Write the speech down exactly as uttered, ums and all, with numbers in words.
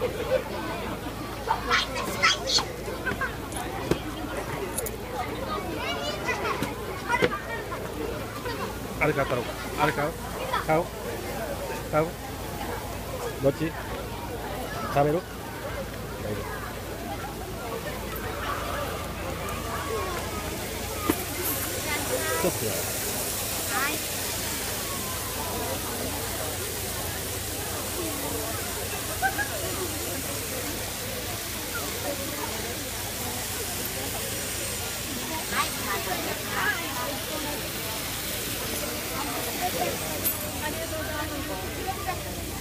あれ買ったのか。あれ買う買う買うどっち食べる大丈夫。ちょっとやはい。